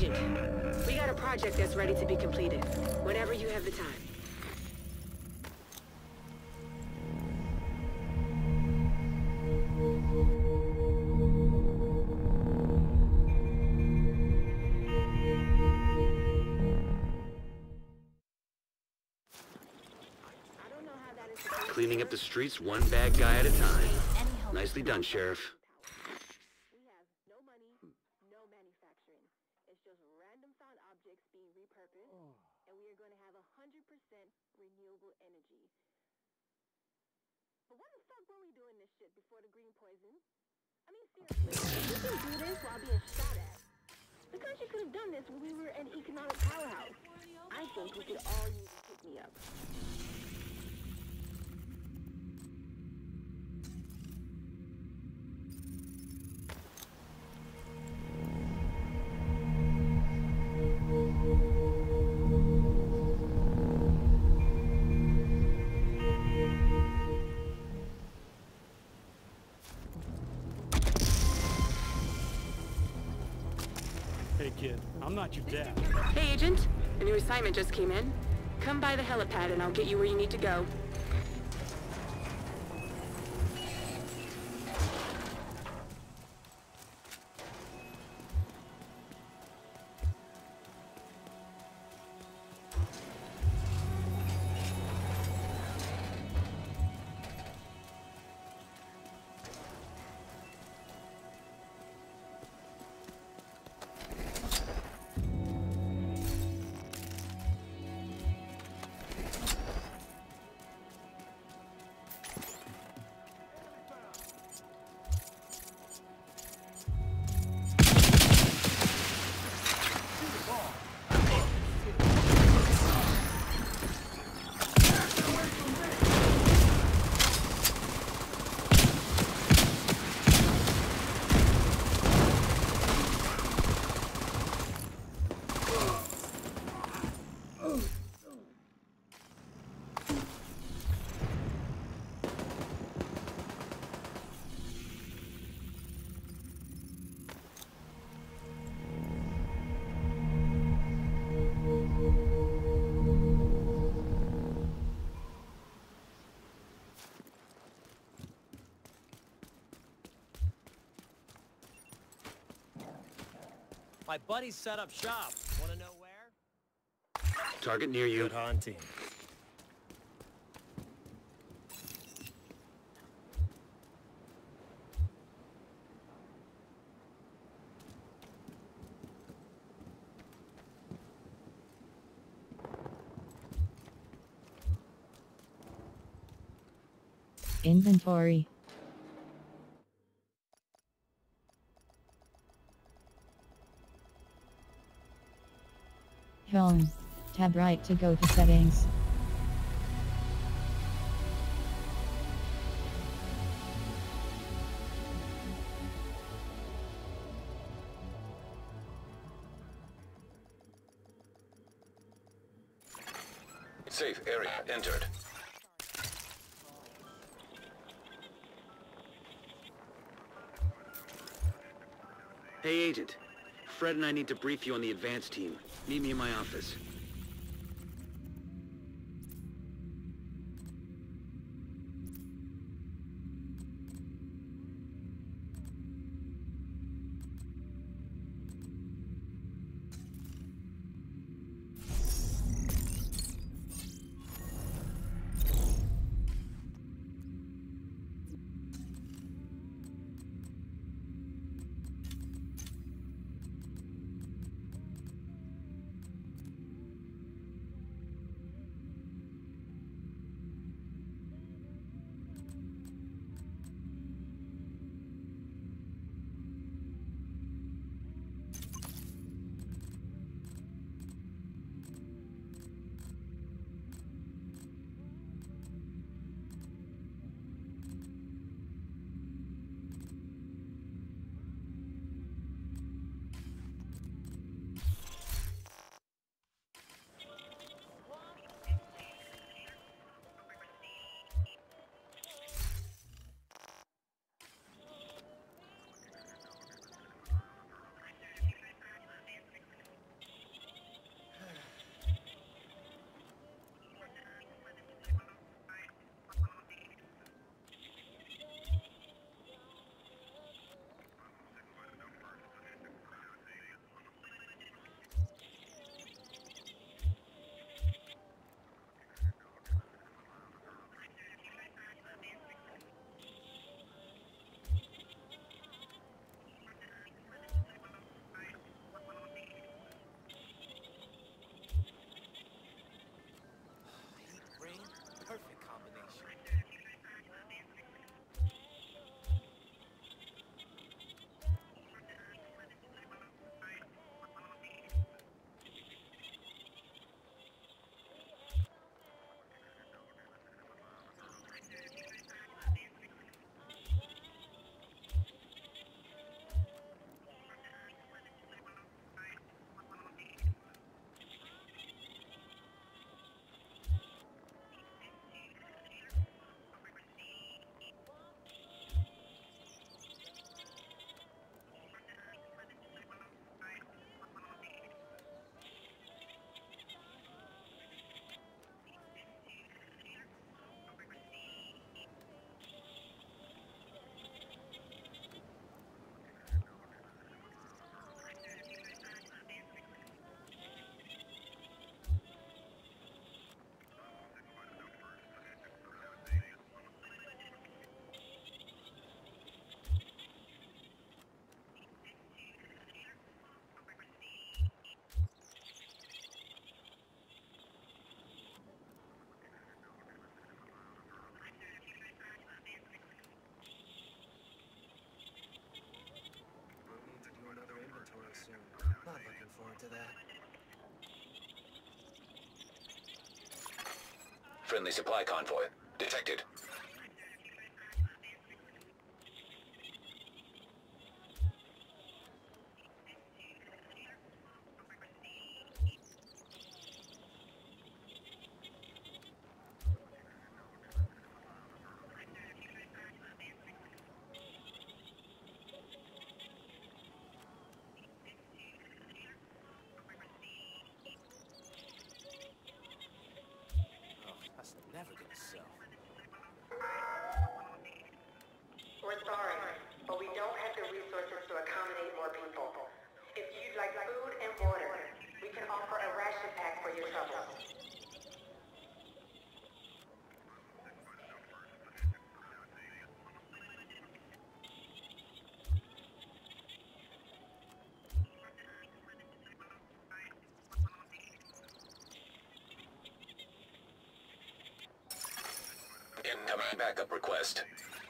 Agent, we got a project that's ready to be completed. Whenever you have the time. Cleaning up the streets one bad guy at a time. Nicely done, Sheriff. We have no money, no manufacturing. It's just random found objects being repurposed, and we are going to have 100% renewable energy. But why the fuck were we doing this shit before the green poison? I mean, seriously, we can do this while being shot at. The country could have done this when we were an economic powerhouse. I think we could all use a pick-me-up. Hey kid, I'm not your dad. Hey, Agent. A new assignment just came in. Come by the helipad and I'll get you where you need to go. My buddies set up shop. Wanna know where? Target near you. Good hunting. Inventory. Home. Tab right to go to settings. Safe area entered. Hey, Agent. Fred and I need to brief you on the advance team. Meet me in my office. to that. Friendly supply convoy. Detected. Oh, that's never gonna sell. We're sorry, but we don't have the resources to accommodate more people. If you'd like food and water, we can offer a ration pack for your trouble. Incoming backup request.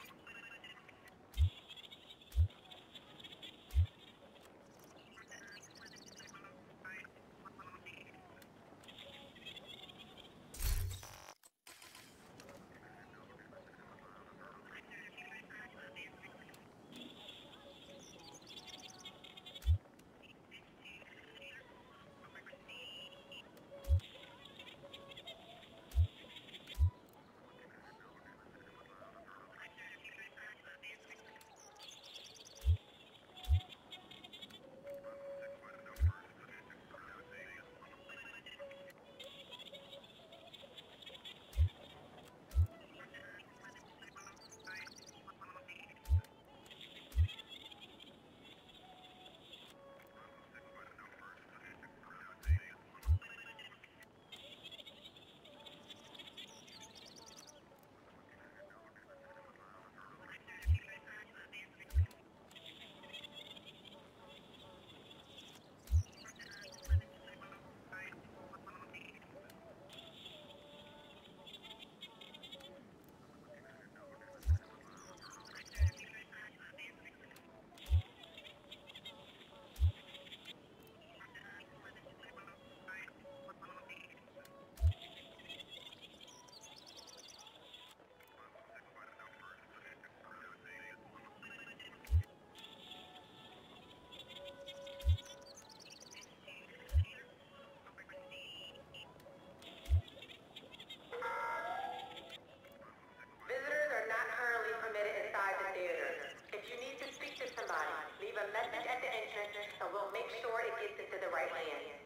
Visitors are not currently permitted inside the theater. If you need to speak to somebody, leave a message at the entrance and we'll make sure it gets into the right hands.